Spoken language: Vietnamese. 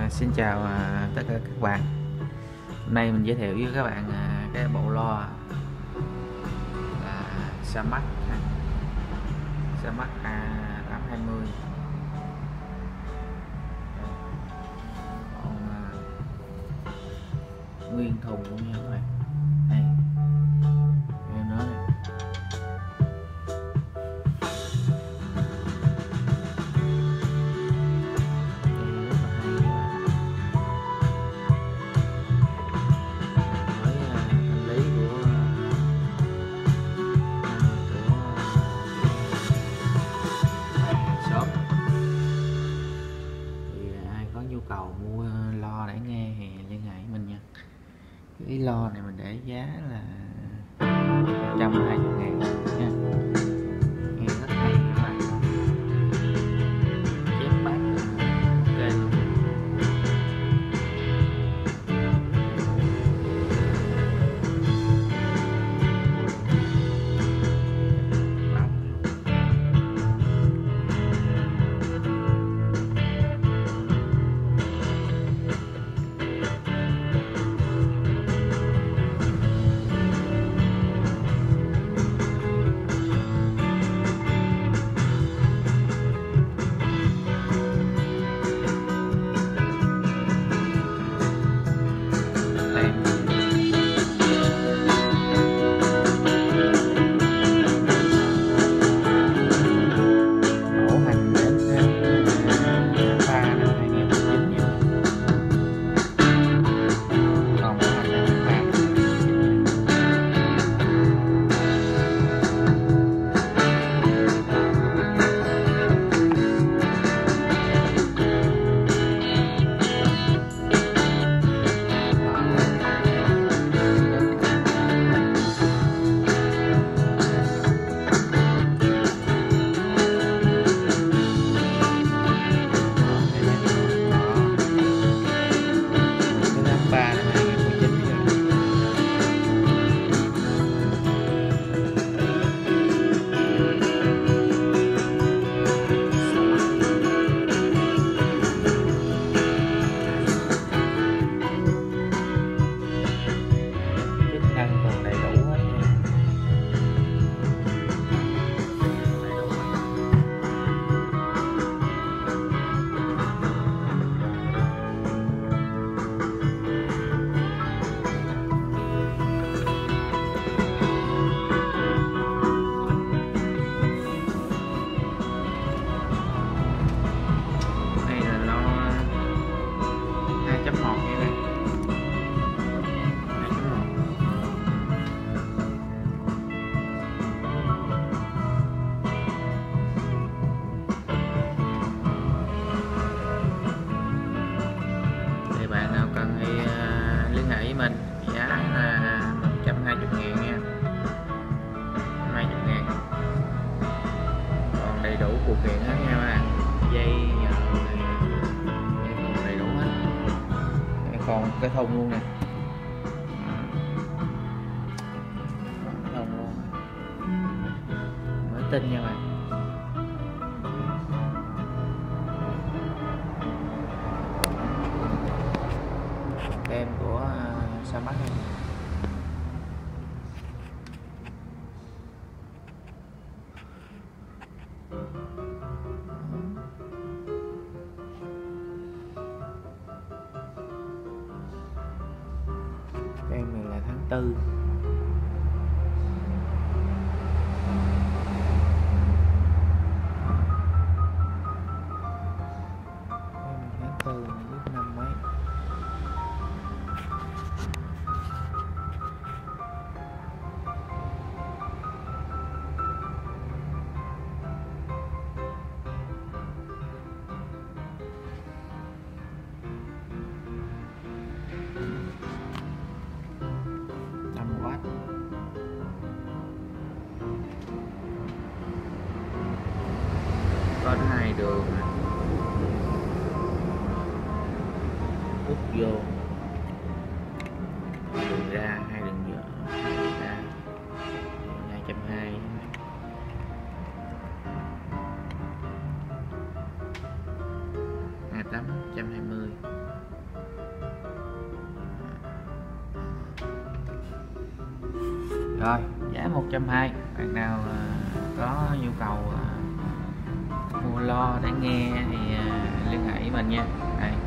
Xin chào tất cả các bạn. Hôm nay mình giới thiệu với các bạn cái bộ loa là Samax A820. Còn nguyên thùng luôn nha các bạn. Đây, em nói này. Nhu cầu mua lo để nghe thì liên hệ với mình nha. Cái lo này mình để giá là 120.000 nha. Nghe rất hay các bạn. Chép bát ok luôn. Bạn nào cần thì liên hệ với mình, giá là 120.000 nha, 20.000, còn đầy đủ phụ kiện hết nha bạn. Dây còn đầy đủ hết, còn cái thùng luôn nè, thùng luôn mới tinh nha bạn. Tem của Samax này. Tem này là tháng 4. Tháng 4 biết năm mấy. Có 2 đường hút vô, đường ra 2 đường ra 220. A820. Rồi giá 120, bạn nào có nhu cầu mua lo để nghe thì liên hệ với mình nha. Đây,